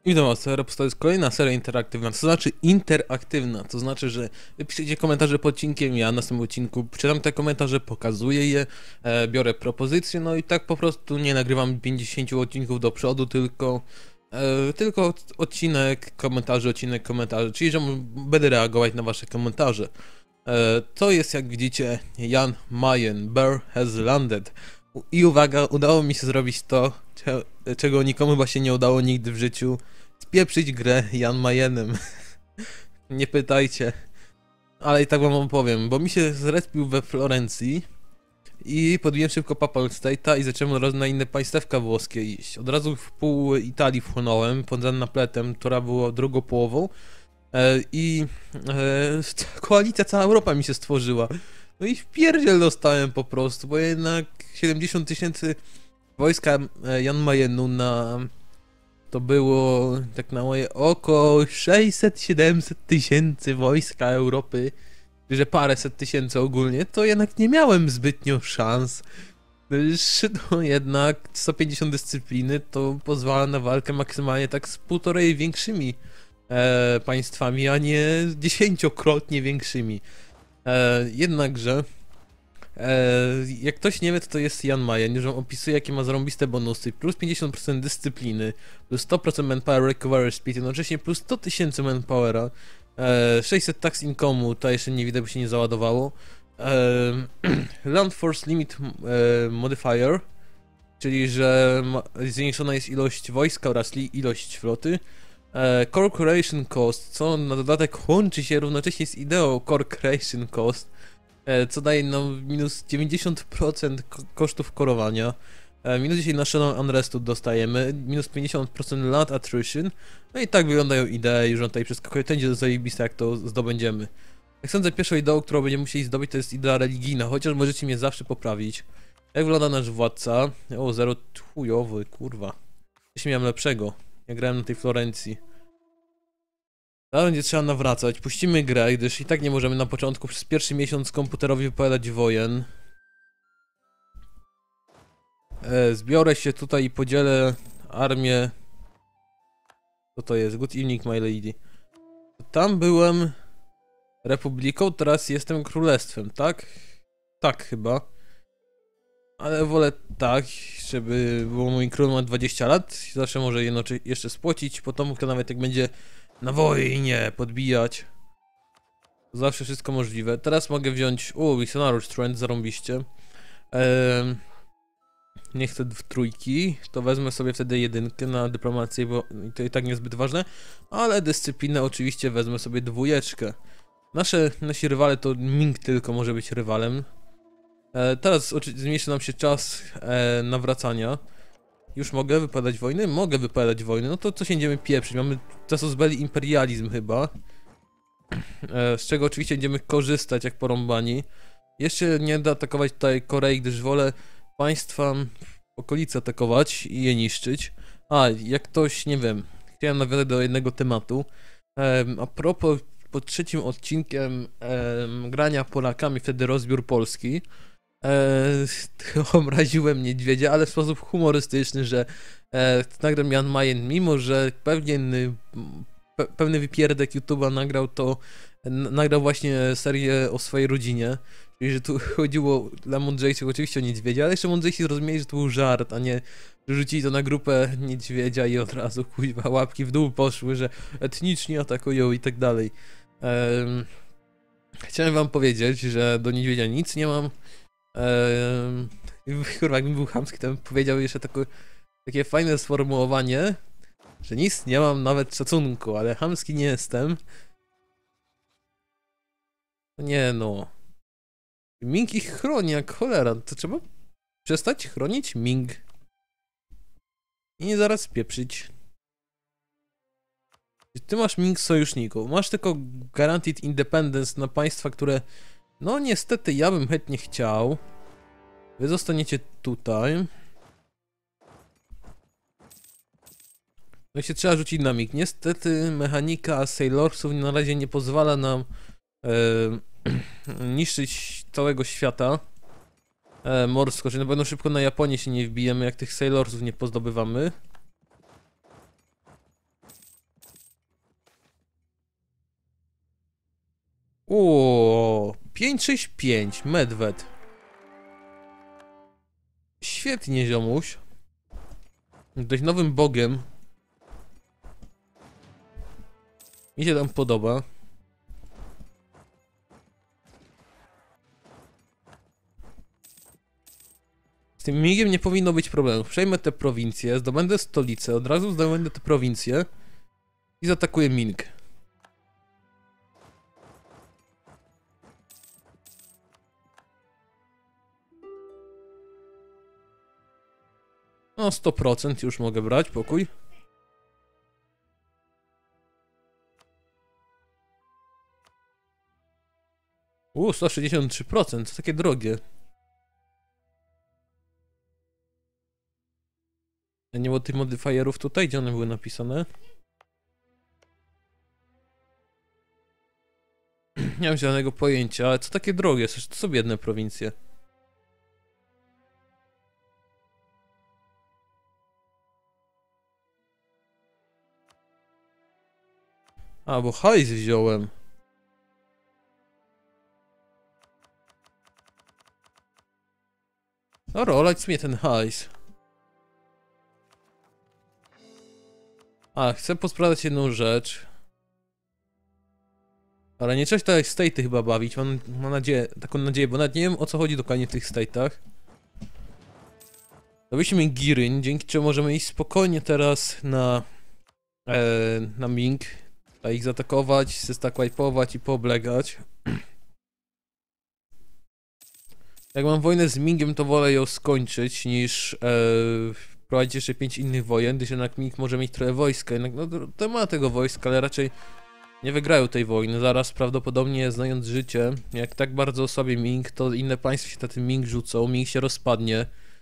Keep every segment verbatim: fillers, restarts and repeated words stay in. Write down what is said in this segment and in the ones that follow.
Witam was, Serap, to jest kolejna seria interaktywna, to znaczy interaktywna, to znaczy, że wy piszecie komentarze pod odcinkiem, ja na tym odcinku czytam te komentarze, pokazuję je, e, biorę propozycje, no i tak po prostu nie nagrywam pięćdziesięciu odcinków do przodu, tylko e, tylko odcinek, komentarze, odcinek, komentarze, czyli że będę reagować na wasze komentarze. E, to jest, jak widzicie, Jan Mayen, Bear has landed. I uwaga, udało mi się zrobić to, czego nikomu chyba się nie udało nigdy w życiu. Spieprzyć grę Jan Mayenem. Nie pytajcie. Ale i tak wam opowiem, bo mi się zrespił we Florencji i podbiłem szybko Papal State'a i zacząłem od razu na inne państewka włoskie iść. Od razu w pół Italii wchłonąłem, pod Zannapletem, która była drugą połową. E, I e, koalicja, cała Europa mi się stworzyła. No i w pierdziel dostałem po prostu, bo jednak siedemdziesiąt tysięcy wojska Jan Mayenu na... To było tak na moje oko sześćset siedemset tysięcy wojska Europy, że paręset tysięcy ogólnie, to jednak nie miałem zbytnio szans. No jednak sto pięćdziesiąt dyscypliny to pozwala na walkę maksymalnie tak z półtorej większymi e, państwami, a nie dziesięciokrotnie większymi. E, jednakże, e, jak ktoś nie wie, to to jest Jan Mayen, już wam opisuje, jakie ma zarąbiste bonusy, plus pięćdziesiąt procent dyscypliny, plus sto procent manpower recovery speed, jednocześnie plus sto tysięcy manpowera, e, sześćset tax income'u, to jeszcze nie widać, bo się nie załadowało, e, land force limit e, modifier, czyli że ma, zwiększona jest ilość wojska oraz li, ilość floty, e, core creation cost, co na dodatek łączy się równocześnie z ideą core creation cost, co daje nam minus dziewięćdziesiąt procent kosztów korowania, minus dziesięć national unrestu dostajemy, minus pięćdziesiąt procent land attrition, no i tak wyglądają idee, już on tutaj przeskakuje, to będzie zajebiste, jak to zdobędziemy. Jak sądzę, pierwszą ideą, którą będziemy musieli zdobyć, to jest idea religijna, chociaż możecie mnie zawsze poprawić. Jak wygląda nasz władca? O, zero chujowy, kurwa. Coś miałem lepszego, jak grałem na tej Florencji. Ale będzie trzeba nawracać, puścimy grę, gdyż i tak nie możemy na początku przez pierwszy miesiąc komputerowi wypowiadać wojen. E, zbiorę się tutaj i podzielę armię. Co to jest? Good evening, my lady. Tam byłem republiką, teraz jestem królestwem, tak? Tak chyba. Ale wolę tak, żeby było mój król ma dwadzieścia lat, zawsze może jedno jeszcze spłacić potomów, to nawet jak będzie na wojnie podbijać. Zawsze wszystko możliwe. Teraz mogę wziąć... O, missionariusz trend, zarąbiście. Eee, nie chcę w trójki, to wezmę sobie wtedy jedynkę na dyplomację, bo to i tak niezbyt ważne. Ale dyscyplinę oczywiście wezmę sobie dwójeczkę. Nasze, nasi rywale to Ming tylko może być rywalem. Eee, teraz zmniejszy nam się czas e, nawracania. Już mogę wypadać wojny? Mogę wypadać wojny, no to co się będziemy pieprzyć? Mamy casus belli imperializm chyba. E, z czego oczywiście będziemy korzystać jak porąbani. Jeszcze nie da atakować tutaj Korei, gdyż wolę państwa w okolicy atakować i je niszczyć. A, jak ktoś, nie wiem, chciałem nawiązać do jednego tematu. E, a propos, pod trzecim odcinkiem e, grania Polakami, wtedy rozbiór Polski. Eee, obraziłem niedźwiedzia, ale w sposób humorystyczny, że e, nagram Jan Mayen, mimo że pewien pe, pewny wypierdek YouTube'a nagrał to, n, nagrał właśnie serię o swojej rodzinie, czyli że tu chodziło dla mądrzejszych oczywiście o niedźwiedzia, ale jeszcze mądrzejsi zrozumieli, że to był żart, a nie rzucili to na grupę niedźwiedzia i od razu kuźwa łapki w dół poszły, że etnicznie atakują i tak dalej. Eee, chciałem wam powiedzieć, że do niedźwiedzia nic nie mam. Eee, kurwa, jakbym był chamski, to bym powiedział jeszcze tako, takie fajne sformułowanie, że nic nie mam, nawet szacunku, ale chamski nie jestem. Nie no. Ming ich chroni jak cholera, to trzeba przestać chronić Ming. I nie zaraz pieprzyć. Ty masz Ming sojuszników, masz tylko Guaranteed Independence na państwa, które... No niestety ja bym chętnie chciał. Wy zostaniecie tutaj. No i się trzeba rzucić na mig. Niestety mechanika Sailorsów na razie nie pozwala nam e, niszczyć całego świata e, morsko, czyli na pewno szybko na Japonię się nie wbijemy, jak tych Sailorsów nie pozdobywamy. O, pięć sześć pięć, Medved. Świetnie, ziomuś. Jesteś nowym bogiem. Mi się tam podoba. Z tym migiem nie powinno być problemu. Przejmę te prowincje, zdobędę stolicę, od razu zdobędę te prowincje i zaatakuję Ming. No, sto procent już mogę brać, pokój. Uuu, sto sześćdziesiąt trzy procent, to takie drogie. A nie było tych modyfierów tutaj, gdzie one były napisane? Nie mam żadnego pojęcia, ale co takie drogie? To są biedne prowincje. A, bo hajs wziąłem. Dobra, olać mnie ten hajs. A, chcę posprawdzać jedną rzecz. Ale nie trzeba się tak state'y chyba bawić, mam, mam nadzieję, taką nadzieję, bo nawet nie wiem o co chodzi dokładnie w tych state'ach. Robiliśmy Giryń, dzięki czemu możemy iść spokojnie teraz na... E, na Ming. A ich zaatakować, stack wipe'ować i pooblegać. Jak mam wojnę z Mingiem, to wolę ją skończyć niż e, prowadzić jeszcze pięć innych wojen, gdyż jednak Ming może mieć trochę wojska. Jednak no, to ma tego wojska, ale raczej nie wygrają tej wojny. Zaraz prawdopodobnie, znając życie, jak tak bardzo osłabie Ming, to inne państwa się na tym Ming rzucą, Ming się rozpadnie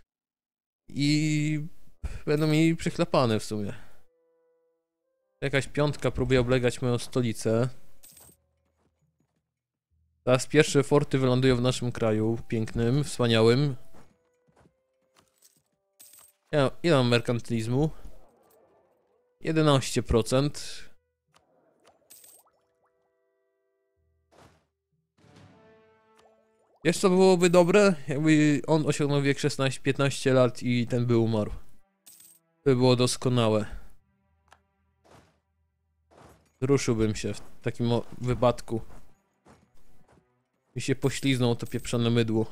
i będą mieli przychlapane w sumie. Jakaś piątka próbuje oblegać moją stolicę. Teraz pierwsze forty wylądują w naszym kraju, pięknym, wspaniałym. Ja, ile mam merkantylizmu? jedenaście procent. Wiesz co byłoby dobre? Jakby on osiągnął wiek szesnaście piętnaście lat i ten by umarł. To by było doskonałe. Ruszyłbym się w takim wypadku. I się pośliznął to pieprzone mydło.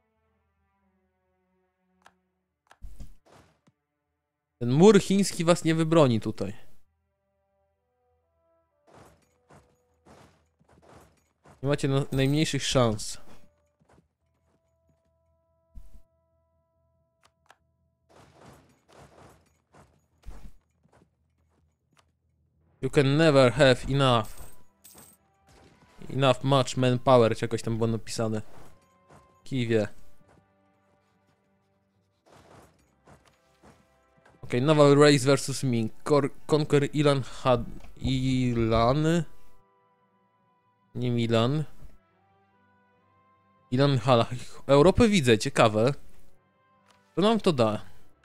Ten mur chiński was nie wybroni tutaj. Nie macie na najmniejszych szans. You can never have enough. Enough much manpower, czy jakoś tam było napisane. Kiwie. Ok, Naval Race versus Ming. Cor Conquer Ilan had... Ilan? Nie Milan. Ilan Hala. Europę widzę, ciekawe. Co nam to da?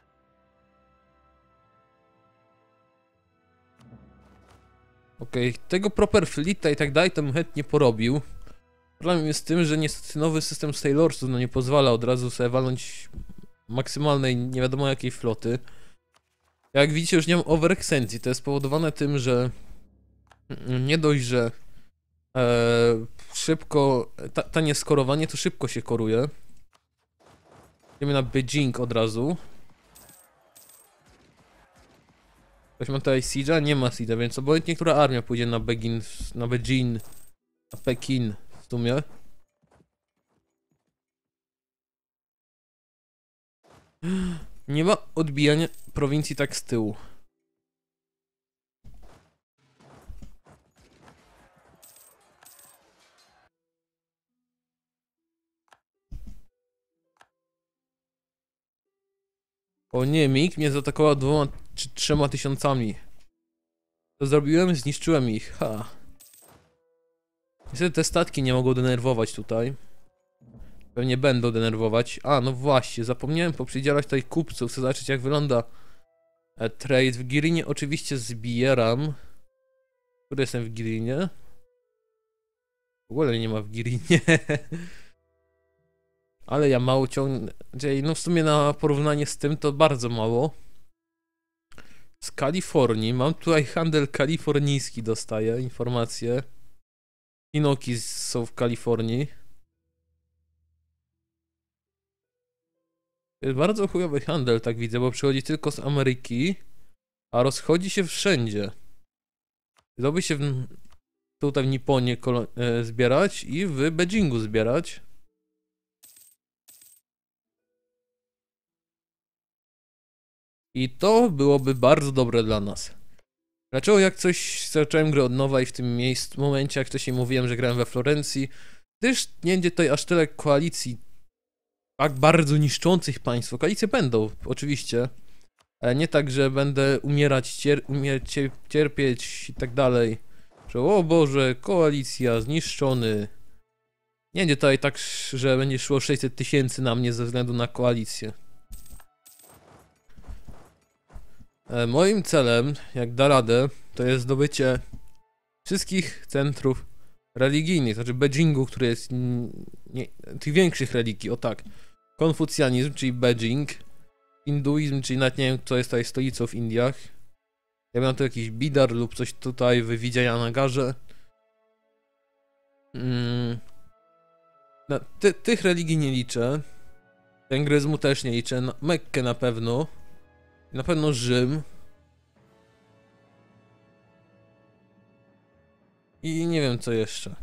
Okej, okay, tego proper fleeta i tak dalej to bym chętnie porobił. Problem jest z tym, że niestety nowy system Sailorsów no nie pozwala od razu sobie walnąć maksymalnej nie wiadomo jakiej floty. Jak widzicie już nie mam overextensji, to jest spowodowane tym, że nie dość, że e, szybko, ta, tanie skorowanie to szybko się koruje. Idziemy na Beijing od razu. Ktoś ma tutaj Siege'a? Nie ma Siege'a, więc obojętnie która armia pójdzie na Begin, na Beijing, na Pekin w sumie. Nie ma odbijania prowincji tak z tyłu. O nie, Ming mnie zaatakował dwoma czy trzema tysiącami. To zrobiłem, zniszczyłem ich, ha. Niestety te statki nie mogą denerwować tutaj. Pewnie będą denerwować. A, no właśnie, zapomniałem poprzydzielać tutaj kupców. Chcę zobaczyć jak wygląda e, trade. W Girinie oczywiście zbieram. Który jestem w Girinie? ogóle nie ma w Girinie. Ale ja mało ciągnę. No w sumie na porównanie z tym to bardzo mało. Z Kalifornii. Mam tutaj handel kalifornijski, dostaję informacje. Inoki są w Kalifornii. To jest bardzo chujowy handel, tak widzę, bo przychodzi tylko z Ameryki, a rozchodzi się wszędzie. Dałoby się w, tutaj w Nipponie e, zbierać i w Beijingu zbierać. I to byłoby bardzo dobre dla nas. Dlaczego jak coś zacząłem grę od nowa i w tym miejscu, momencie, jak wcześniej mówiłem, że grałem we Florencji, gdyż nie będzie tutaj aż tyle koalicji tak bardzo niszczących państwo. Koalicje będą, oczywiście, ale nie tak, że będę umierać, cier umier cierpieć i tak dalej. Że o Boże, koalicja, zniszczony. Nie będzie tutaj tak, że będzie szło sześćset tysięcy na mnie ze względu na koalicję. E, moim celem, jak da radę, to jest zdobycie wszystkich centrów religijnych, znaczy Beijingu, który jest nie, tych większych religii, o tak. Konfucjanizm, czyli Beijing, hinduizm, czyli nawet nie wiem, co jest tutaj stolicą w Indiach. Ja mam tu jakiś Bidar lub coś tutaj w Widzianagarze. Mm. No, ty, tych religii nie liczę. Tengryzmu też nie liczę. Na, Mekkę na pewno. Na pewno Rzym. I nie wiem co jeszcze.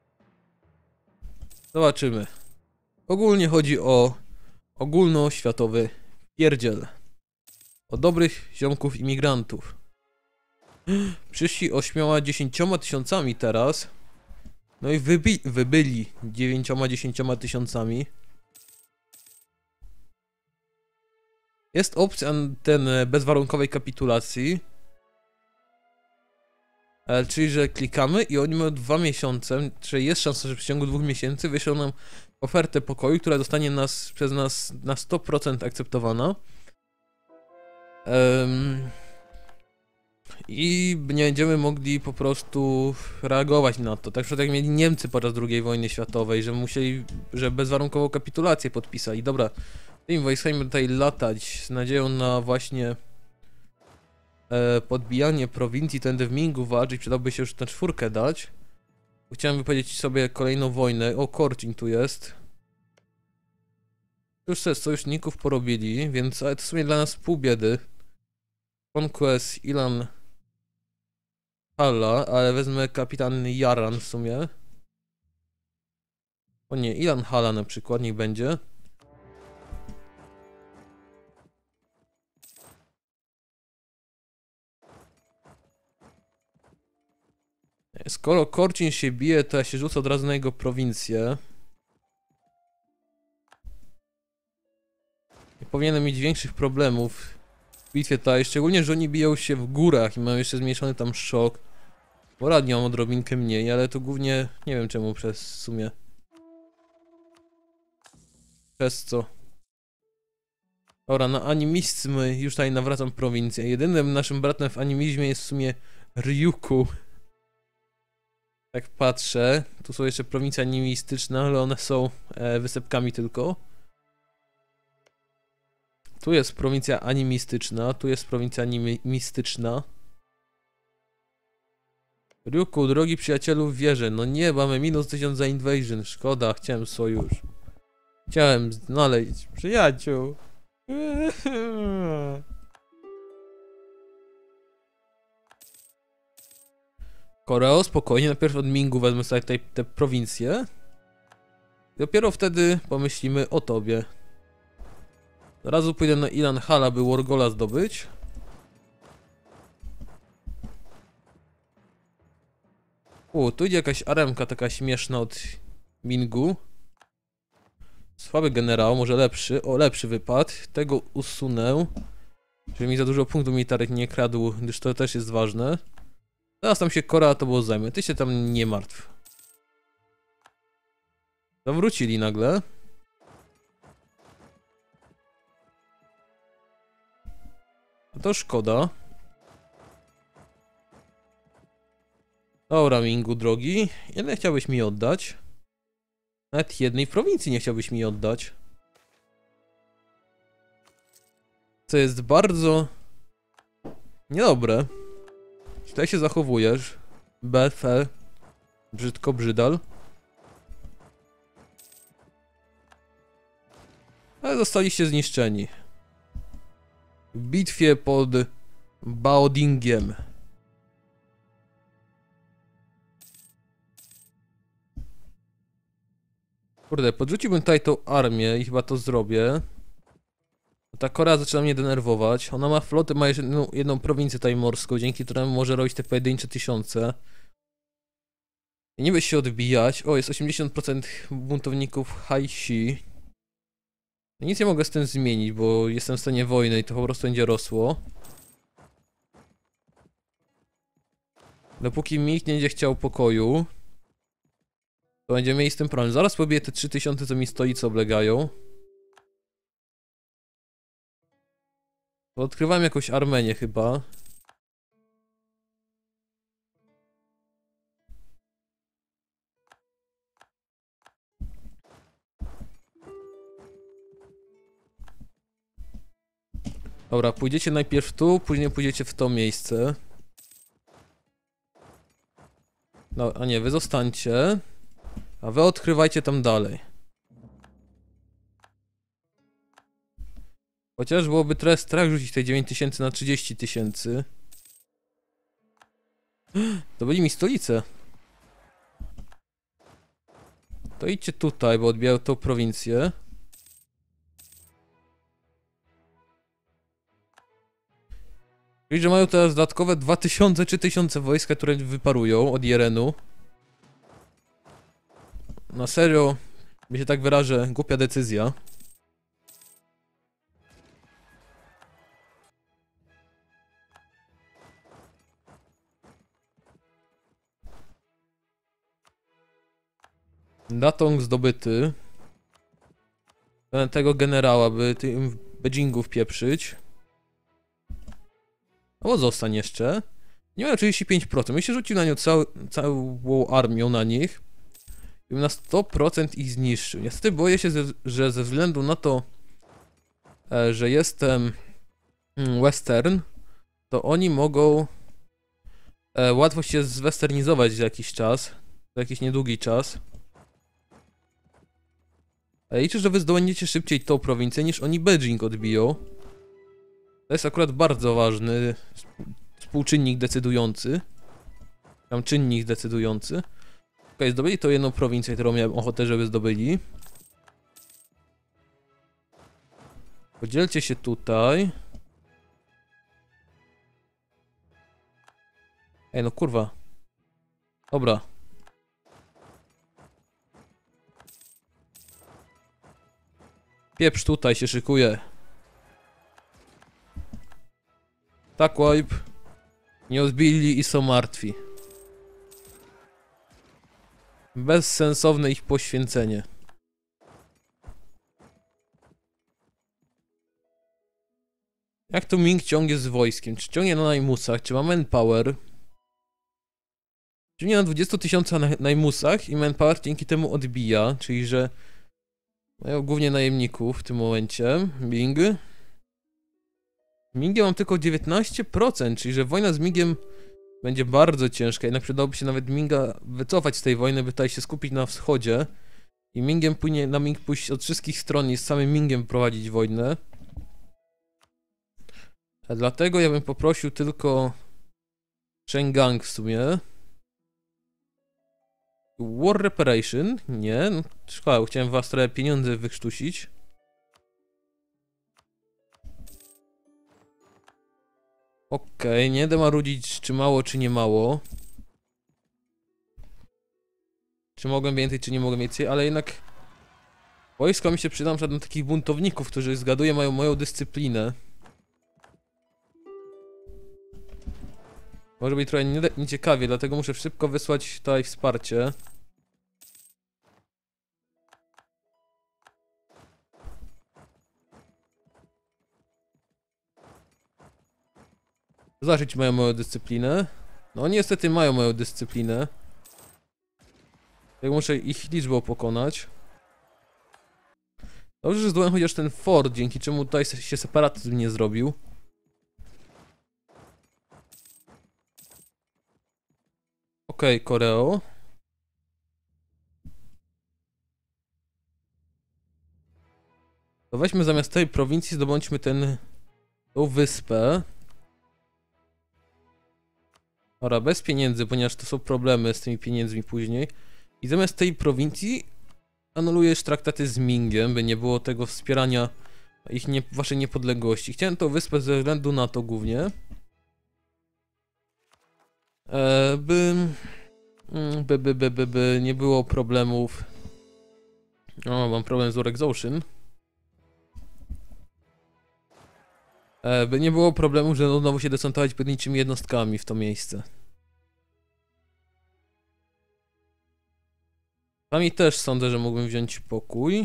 Zobaczymy. Ogólnie chodzi o ogólnoświatowy pierdziel. O dobrych ziomków imigrantów. Przyszli ośmioma dziesięcioma tysiącami teraz. No i wybi wybyli dziewięcioma dziesięcioma tysiącami. Jest opcja ten bezwarunkowej kapitulacji. Czyli, że klikamy i oni mają dwa miesiące, czyli jest szansa, że w ciągu dwóch miesięcy wyślą nam ofertę pokoju, która zostanie nas, przez nas na sto procent akceptowana. Um, I nie będziemy mogli po prostu reagować na to. Tak jak mieli Niemcy podczas drugiej wojny światowej, że musieli, że bezwarunkową kapitulację podpisali. Dobra, tymi wojskami tutaj latać z nadzieją na właśnie e, podbijanie prowincji, tędy w Mingu walczyć, przydałby się już na czwórkę dać. Chciałem wypowiedzieć sobie kolejną wojnę. O, Korcin tu jest. Już sobie sojuszników porobili, więc ale to w sumie dla nas pół biedy. Conquest, Ilan Halla, ale wezmę kapitan Jaran w sumie. O nie, Ilan Halla na przykład, niech będzie. Skoro Korcin się bije, to ja się rzucę od razu na jego prowincję. Nie powinienem mieć większych problemów w bitwie tutaj, szczególnie, że oni biją się w górach i mają jeszcze zmniejszony tam szok. Bo radnie mam odrobinkę mniej, ale to głównie nie wiem czemu przez w sumie. Przez co? Dobra, na animizm już tutaj nawracam prowincję. Jedynym naszym bratem w animizmie jest w sumie Ryuku. Tak patrzę, tu są jeszcze prowincje animistyczne, ale one są e, wysepkami tylko. Tu jest prowincja animistyczna, tu jest prowincja animistyczna. Ryuku, drogi przyjacielu, wierzę. No nie, mamy minus tysiąc za invasion. Szkoda, chciałem sojusz. Chciałem znaleźć przyjaciół. Koreo, spokojnie, najpierw od Mingu wezmę sobie tutaj te prowincje. Dopiero wtedy pomyślimy o tobie. Od razu pójdę na Ilan Halla, by Wargola zdobyć. U, tu idzie jakaś aremka taka śmieszna od Mingu. Słaby generał, może lepszy. O, lepszy wypad. Tego usunę. Żeby mi za dużo punktów militarnych nie kradł, gdyż to też jest ważne. Teraz tam się Korea to było zajmie. Ty się tam nie martw. Zawrócili nagle. To szkoda. Dobra, Mingu drogi, ile chciałbyś mi oddać? Nawet jednej prowincji nie chciałbyś mi oddać. Co jest bardzo niedobre. Tutaj się zachowujesz. B F. Brzydko brzydal. Ale zostaliście zniszczeni. W bitwie pod Baodingiem. Kurde, podrzuciłbym tutaj tą armię i chyba to zrobię. Ta Korea zaczyna mnie denerwować. Ona ma flotę, ma jeszcze jedną, jedną prowincję tutaj morską, dzięki któremu może robić te pojedyncze tysiące. I nie by się odbijać. O, jest osiemdziesiąt procent buntowników Haishi. Nic nie mogę z tym zmienić, bo jestem w stanie wojny i to po prostu będzie rosło. Dopóki mi nikt nie będzie chciał pokoju, to będziemy mieli z tym problem. Zaraz pobiję te trzy tysiące, co mi stolicy oblegają. Odkrywam jakąś Armenię chyba. Dobra, pójdziecie najpierw tu, później pójdziecie w to miejsce. No, a nie, wy zostańcie. A wy odkrywajcie tam dalej. Chociaż byłoby trochę strach rzucić te dziewięć tysięcy na trzydzieści tysięcy. To byli mi stolicę. To idźcie tutaj, bo odbijają tą prowincję. Czyli, że mają teraz dodatkowe dwa tysiące, trzy tysiące wojska, które wyparują od Jerenu. Na serio, by się tak wyrażę, głupia decyzja. Datong zdobyty. Tego generała, by tym Beijingów pieprzyć. O, zostań jeszcze. Nie miał trzydzieści pięć procent. Myślę, rzucił na nią cał, całą armią na nich. I na sto procent ich zniszczył. Niestety boję się, ze, że ze względu na to, e, że jestem mm, western, to oni mogą e, łatwo się zwesternizować za jakiś czas. Za jakiś niedługi czas. Ale liczę, że wy zdobędziecie szybciej tą prowincję, niż oni Beijing odbiją. To jest akurat bardzo ważny współczynnik decydujący. Tam czynnik decydujący. Okej, okay, zdobyli tą jedną prowincję, którą miałem ochotę, żeby zdobyli. Podzielcie się tutaj. Ej, no kurwa. Dobra. Pieprz tutaj się szykuje. Tak, wipe. Nie odbili i są martwi. Bezsensowne ich poświęcenie. Jak to Ming ciągnie z wojskiem? Czy ciągnie na najmusach? Czy ma manpower? Ciągnie na dwudziestu tysiącach na najmusach i manpower dzięki temu odbija, czyli że mają głównie najemników w tym momencie. Ming. Mingiem mam tylko dziewiętnaście procent, czyli że wojna z Mingiem będzie bardzo ciężka. Jednak przydałoby się nawet Minga wycofać z tej wojny, by tutaj się skupić na wschodzie. I Mingiem płynie, na Ming pójść od wszystkich stron i z samym Mingiem prowadzić wojnę. A dlatego ja bym poprosił tylko Shengang w sumie. War Reparation? Nie, no szkoda, chciałem was trochę pieniądze wykrztusić. Okej, okay, nie będę marudzić czy mało, czy nie mało. Czy mogłem więcej, czy nie mogłem więcej, ale jednak wojsko mi się przyda na takich buntowników, którzy zgaduję mają moją dyscyplinę. Może być trochę nieciekawie, dlatego muszę szybko wysłać tutaj wsparcie. Zobaczyć mają moją dyscyplinę. No niestety mają moją dyscyplinę. Jak muszę ich liczbą pokonać. Dobrze, że zdobyłem chociaż ten fort, dzięki czemu tutaj się separatyzm nie zrobił. Okej, okay, Koreo. To weźmy zamiast tej prowincji, zdobądźmy ten... tą wyspę. Dobra, bez pieniędzy, ponieważ to są problemy z tymi pieniędzmi później. I zamiast tej prowincji anulujesz traktaty z Mingiem, by nie było tego wspierania ich nie, waszej niepodległości. Chciałem tą wyspę ze względu na to głównie, e, by, by, by, by, by, by nie było problemów. O, mam problem z War Exhaustion. E, by nie było problemu, że znowu się decentować pojedynczymi jednostkami w to miejsce. Sami też sądzę, że mógłbym wziąć pokój.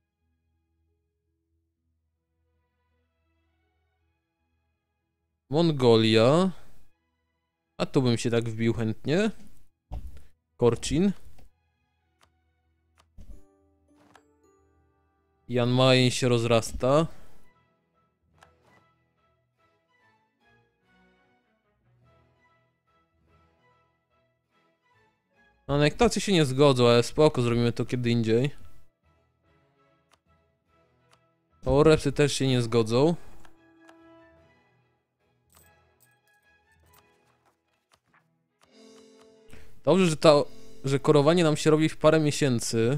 Mongolia. A tu bym się tak wbił chętnie. Korchin. Jan Mayen się rozrasta. Anektacje się nie zgodzą, ale spoko, zrobimy to kiedy indziej. Orepsy też się nie zgodzą. Dobrze, że, ta, że korowanie nam się robi w parę miesięcy.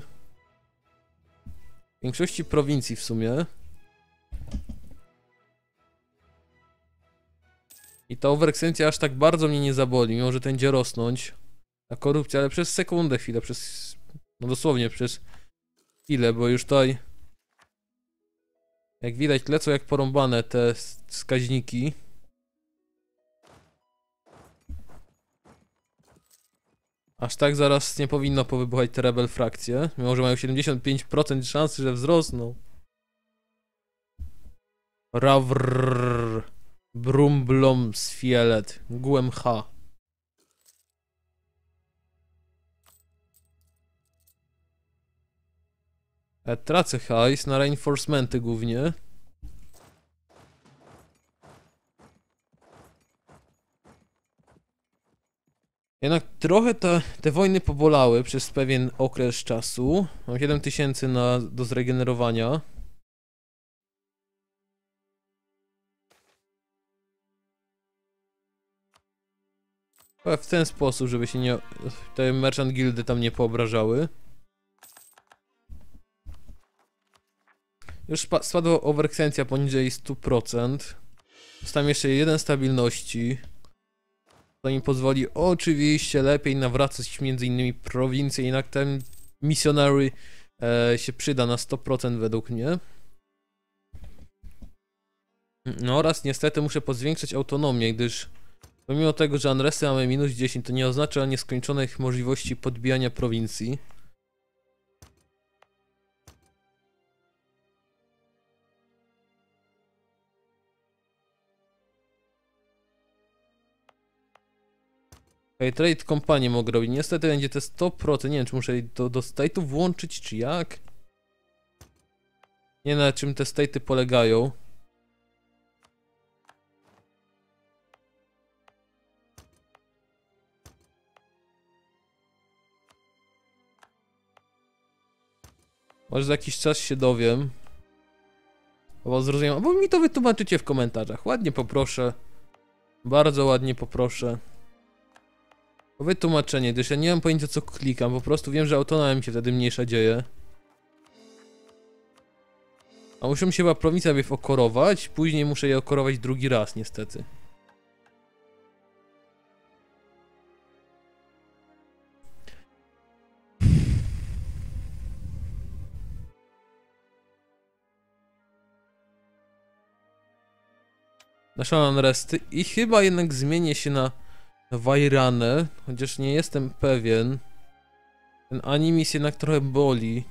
W większości prowincji w sumie. I ta overextencja aż tak bardzo mnie nie zaboli, mimo że to będzie rosnąć. A korupcja, ale przez sekundę, chwilę, przez... No dosłownie przez chwilę, bo już tutaj... Jak widać, lecą jak porąbane te wskaźniki. Aż tak zaraz nie powinno powybuchać te rebel frakcje, mimo że mają siedemdziesiąt pięć procent szansy, że wzrosną. Rawrrr. Brumblom Sfielet. G U M H. E, tracę hajs na reinforcementy głównie. Jednak trochę te, te wojny pobolały przez pewien okres czasu. Mam siedem tysięcy na, do zregenerowania. Ale w ten sposób, żeby się nie... te merchant guildy tam nie poobrażały. Już spadła overextencja poniżej stu procent. Zostałem jeszcze jeden stabilności. To mi pozwoli oczywiście lepiej nawracać między innymi prowincje, jednak ten missionary e, się przyda na sto procent według mnie. No oraz niestety muszę pozwiększać autonomię, gdyż pomimo tego, że unresty mamy minus dziesięć, to nie oznacza nieskończonych możliwości podbijania prowincji. Okay, trade company mogę robić. Niestety będzie te sto procent. Nie wiem, czy muszę to do state'u włączyć, czy jak? Nie wiem, na czym te state'y polegają. Może za jakiś czas się dowiem. Bo zrozumiem. Albo mi to wytłumaczycie w komentarzach. Ładnie poproszę. Bardzo ładnie poproszę. O wytłumaczenie, gdyż ja nie mam pojęcia co klikam, po prostu wiem, że autonomia mi się wtedy mniejsza dzieje. A muszę się chyba prowincja najpierw okorować, później muszę je okorować drugi raz niestety. Naszą unresty i chyba jednak zmienię się na Wajranę, chociaż nie jestem pewien. Ten animis jednak trochę boli.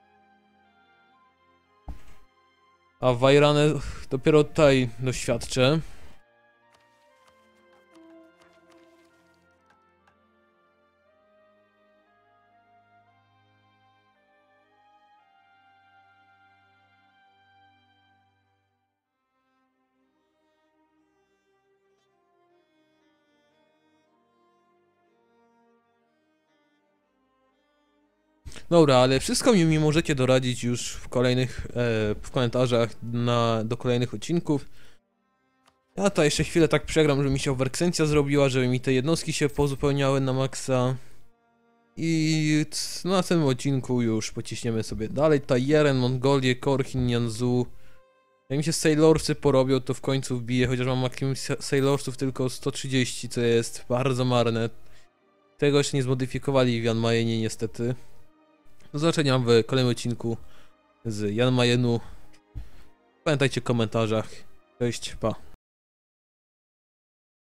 A Wajranę dopiero tutaj doświadczę. Dobra, ale wszystko mi, mi możecie doradzić już w kolejnych, e, w komentarzach na, do kolejnych odcinków. Ja to jeszcze chwilę tak przegram, żeby mi się overextencja zrobiła, żeby mi te jednostki się pozupełniały na maksa. I c- na następnym odcinku już pociśniemy sobie dalej. Tajeren, Mongolię, Korchin, Yanzu. Jak mi się Sailorsy porobią, to w końcu wbiję, chociaż mam maksimum sa- Sailorsów tylko sto trzydzieści, co jest bardzo marne. Tego jeszcze nie zmodyfikowali w Jan Majenie niestety. Do zobaczenia w kolejnym odcinku z Jan Majenu. Pamiętajcie w komentarzach. Cześć, pa.